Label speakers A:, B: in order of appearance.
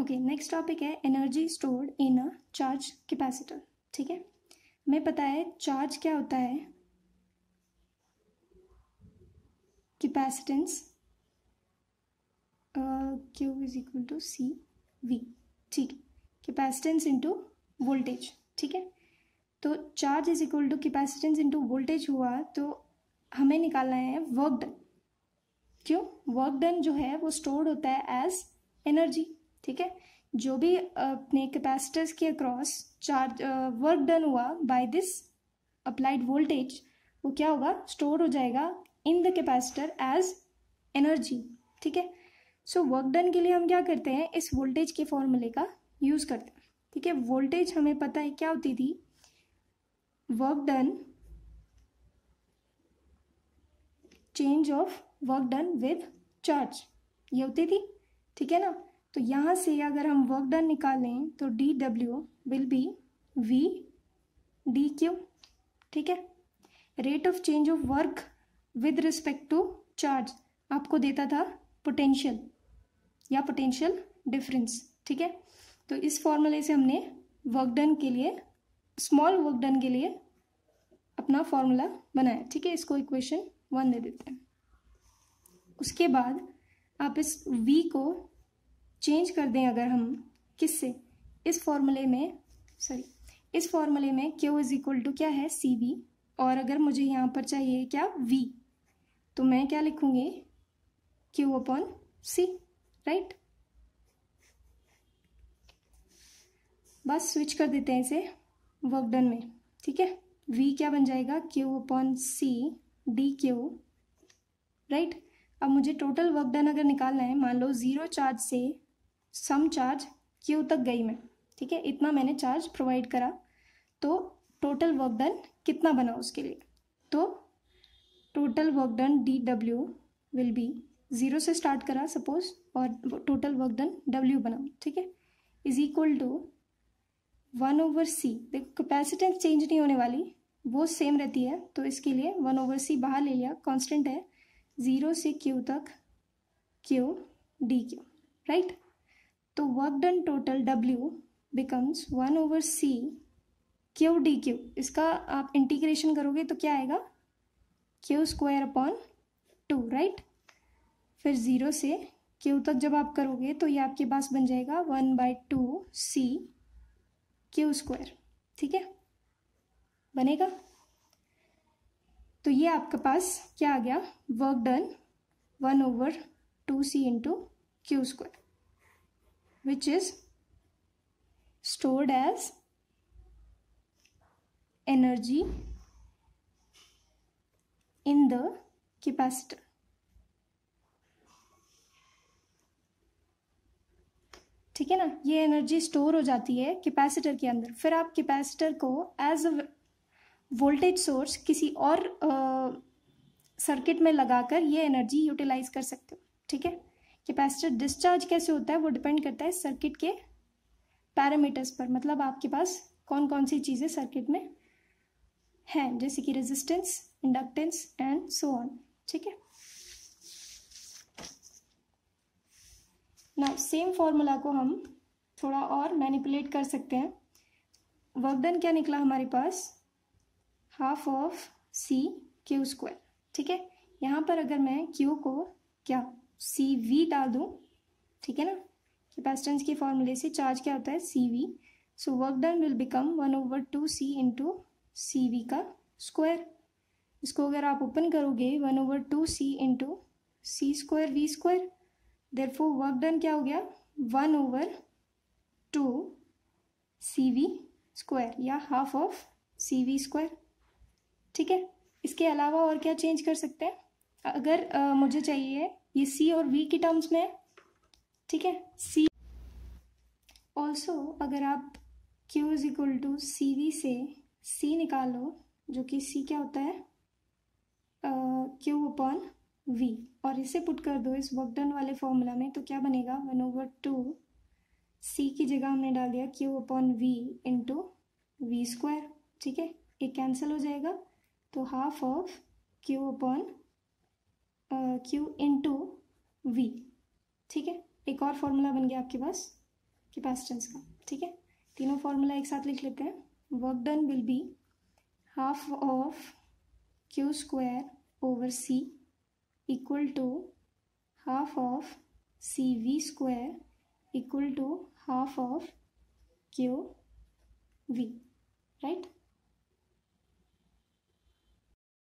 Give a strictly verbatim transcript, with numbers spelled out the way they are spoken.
A: Okay, next topic है energy stored in a charge capacitor. ठीक है, हमें पता है चार्ज क्या होता है, capacitance Q is equal to C V. ठीक है, कैपेसिटेंस इंटू वोल्टेज। ठीक है, तो charge is equal to capacitance into voltage हुआ तो हमें निकालना है वर्क डन। क्यों? वर्क डन जो है वो स्टोर्ड होता है एज एनर्जी। ठीक है, जो भी अपने कैपेसिटर्स के अक्रॉस चार्ज वर्क डन हुआ बाय दिस अप्लाइड वोल्टेज, वो क्या होगा, स्टोर हो जाएगा in the capacitor as energy. ठीक है, सो वर्क डन के लिए हम क्या करते हैं, इस वोल्टेज के फॉर्मूले का यूज करते हैं। ठीक है, वोल्टेज हमें पता है क्या होती थी, work done change of work done with charge, ये होती थी। ठीक है ना, तो यहाँ से अगर हम वर्क डन निकालें तो D W will be V D Q. ठीक है, rate of change of work with respect to charge आपको देता था पोटेंशियल या पोटेंशियल डिफरेंस। ठीक है, तो इस फॉर्मूले से हमने वर्क डन के लिए, स्मॉल वर्क डन के लिए अपना फॉर्मूला बनाया। ठीक है, इसको इक्वेशन वन दे देते हैं। उसके बाद आप इस v को चेंज कर दें अगर हम किससे, इस फॉर्मूले में, सॉरी इस फॉर्मूले में q इज इक्वल टू क्या है, सी वी, और अगर मुझे यहाँ पर चाहिए क्या, v, तो मैं क्या लिखूंगी, q अपॉन सी। राइट, बस स्विच कर देते हैं इसे वर्क डन में। ठीक है, v क्या बन जाएगा, q upon C D Q. Right, अब मुझे टोटल वर्क डन अगर निकालना है, मान लो जीरो चार्ज से सम चार्ज क्यू तक गई मैं। ठीक है, इतना मैंने चार्ज प्रोवाइड करा, तो टोटल वर्क डन कितना बना उसके लिए, तो total work done D W will be, zero से स्टार्ट करा सपोज, और टोटल वर्क डन डब्ल्यू बना। ठीक है, is equal to one over C. देखो कैपेसिटेंस चेंज नहीं होने वाली, वो सेम रहती है, तो इसके लिए वन ओवर सी बाहर ले लिया, कांस्टेंट है, जीरो से क्यू तक क्यू डी क्यू। राइट, तो work done total W becomes one over C Q D Q. इसका आप इंटीग्रेशन करोगे तो क्या आएगा, Q square upon two. Right, फिर जीरो से क्यू तक जब आप करोगे तो ये आपके पास बन जाएगा one by two C Q square. ठीक है, बनेगा, तो ये आपके पास क्या आ गया, work done one over two C into Q square, which is stored as energy in the capacitor. ठीक है ना, ये एनर्जी स्टोर हो जाती है कैपेसिटर के अंदर, फिर आप कैपेसिटर को एज अ वोल्टेज सोर्स किसी और सर्किट में लगाकर ये एनर्जी यूटिलाइज कर सकते हो। ठीक है, कैपेसिटर डिस्चार्ज कैसे होता है वो डिपेंड करता है सर्किट के पैरामीटर्स पर, मतलब आपके पास कौन कौन सी चीज़ें सर्किट में हैं, जैसे कि resistance, inductance and so on. ठीक है, ना सेम फॉर्मूला को हम थोड़ा और मैनिपुलेट कर सकते हैं। वर्क डन क्या निकला हमारे पास, half of C Q square. ठीक है, यहाँ पर अगर मैं क्यू को क्या सी वी डाल दूँ, ठीक है ना, कैपेसिटेंस के फॉर्मूले से चार्ज क्या होता है, C V, so work done will become one over two C into C V का स्क्वायर। इसको अगर आप ओपन करोगे, one over two C into C square V square, therefore work done क्या हो गया, one over two C V square या half of C V square. ठीक है, इसके अलावा और क्या चेंज कर सकते हैं, अगर आ, मुझे चाहिए ये सी और वी की टर्म्स में। ठीक है, सी ऑल्सो अगर आप Q is equal to C V से सी निकालो, जो कि सी क्या होता है, क्यू अपॉन वी, और इसे पुट कर दो इस वर्क डन वाले फॉर्मूला में, तो क्या बनेगा, वन ओवर टू सी की जगह हमने डाल दिया Q upon V into V square. ठीक है, एक कैंसिल हो जाएगा, तो half of Q upon Q into V. ठीक है, एक और फॉर्मूला बन गया आपके पास, कैपेसिटेंस का, ठीक है। तीनों फॉर्मूला एक साथ लिख लेते हैं। Work done will be half of Q square over C equal to half of C V square equal to half of Q V, right.